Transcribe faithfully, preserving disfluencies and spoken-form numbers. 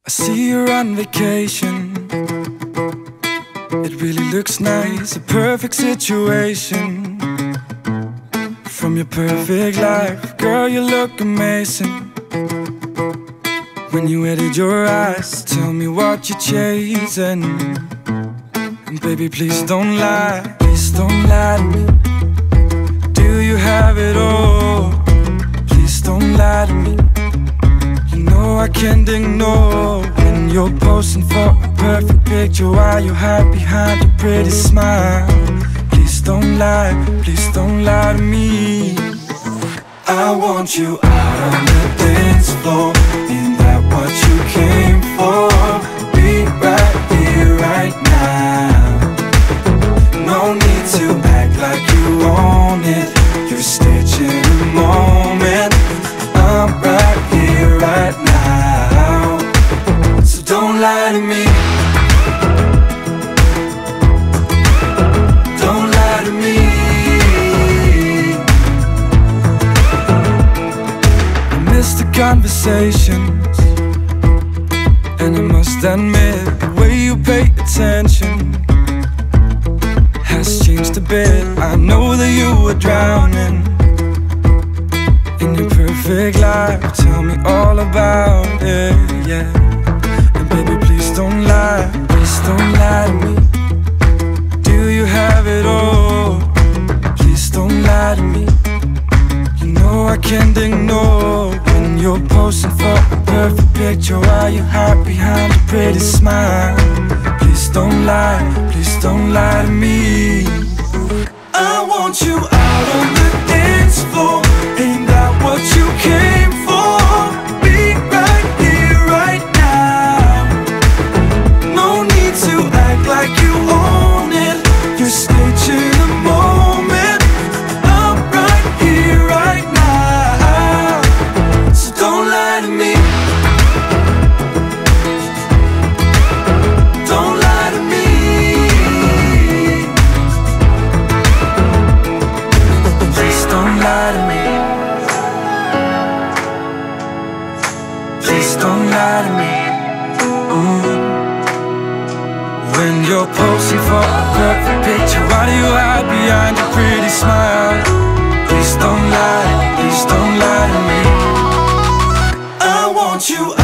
I see you're on vacation. It really looks nice, a perfect situation. From your perfect life, girl, you look amazing. When you edit your eyes, tell me what you're chasing. And baby, please don't lie, please don't lie to me. Do you have it all? Please don't lie to me. You know I can't ignore when you're posing for a perfect picture while you hide behind your pretty smile. Please don't lie, please don't lie to me. I want you out on the dance floor. Ain't that what you came for? Be right here, right now. No need to act like you own it. You're staging the moment. I'm right here, right now. So don't lie to me. Don't lie to me. I miss the conversations, and I must admit, the way you pay attention has changed a bit. I know that you were drowning in your perfect life. Tell me all about it, yeah. And baby, please don't lie, please don't lie to me. Do you have it all? Please don't lie to me. You know I can't ignore when you're posing for a perfect picture while you hide behind a pretty smile. Please don't lie, please don't lie to me. I want you out on the dance floor. Ain't that what you came for? Be right here, right now. No need to act like you own it. You're staging the moment. I'm right here, right now. So don't lie to me. Don't lie to me. Please don't lie to me. Please don't lie to me. Ooh. When you're posing for a perfect picture, why do you hide behind your pretty smile? Please don't lie, please don't lie to me. I want you